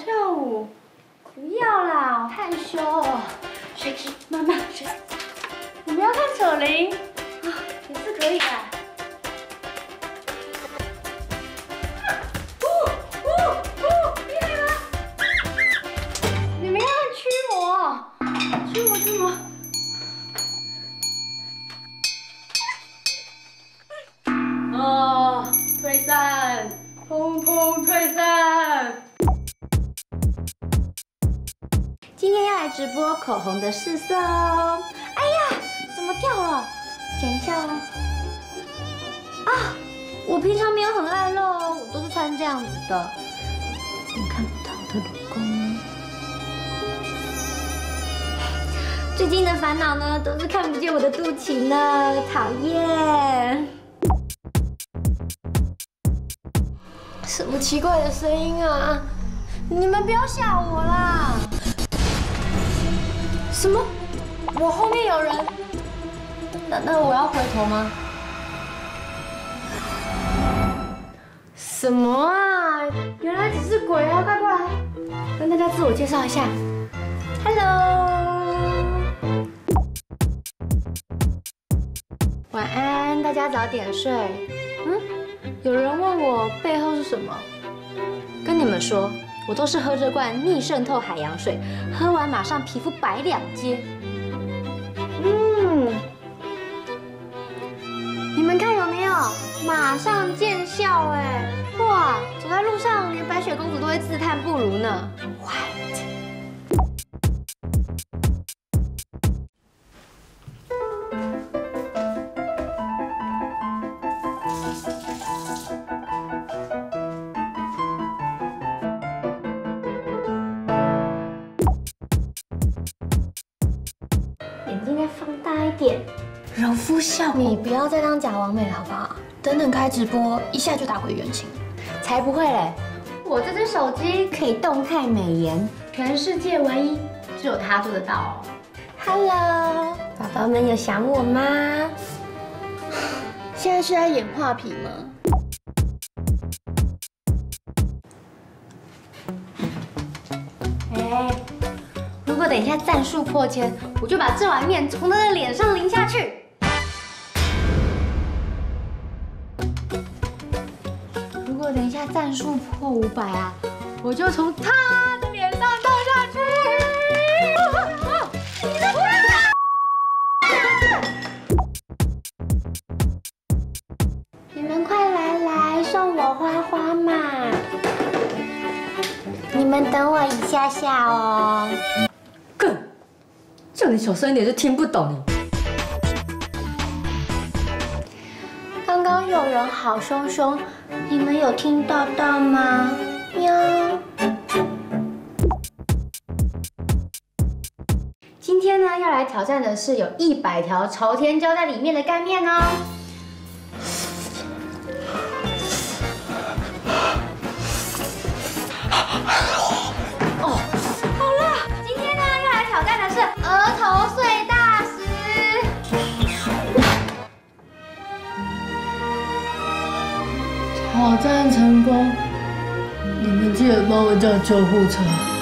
跳舞？不要啦，好害羞哦。学习慢慢学。你们要看扯铃啊，也是可以的。厉害吗？你们要看驱魔，驱魔。哦，退散，通通退散。今天要来直播口红的试色哦。哎呀，怎么掉了？剪一下哦。啊，我平常没有很爱露哦，我都是穿这样子的。你看不到我的乳沟。最近的烦恼呢，都是看不见我的肚脐呢，讨厌。什么奇怪的声音啊！你们不要吓我啦！什么？我后面有人？那我要回头吗？什么啊？原来只是鬼啊！快过来，跟大家自我介绍一下。Hello， 晚安，大家早点睡。有人问我背后是什么？跟你们说，我都是喝这罐逆渗透海洋水，喝完马上皮肤白2阶。你们看有没有？马上见效哎！哇，走在路上连白雪公主都会自叹不如呢。What？ 眼睛再放大一点，柔肤效果。你不要再当假完美了，好不好？等等开直播，一下就打回原形。才不会嘞！我这只手机可以动态美颜，全世界唯一，只有它做得到哦。Hello， 宝宝们有想我吗？现在是在演画皮吗？如果等一下赞数破千，我就把这碗面从他的脸上淋下去。如果等一下赞数破500啊，我就从他的脸上倒下去。你们快来送我花花嘛！你们等我一下下哦。叫你小声一点就听不懂你。刚刚有人好凶凶，你们有听到吗？喵。今天呢，要来挑战的是有100条朝天椒在里面的干面哦。额头碎大石，挑战成功！你们记得帮我叫救护车。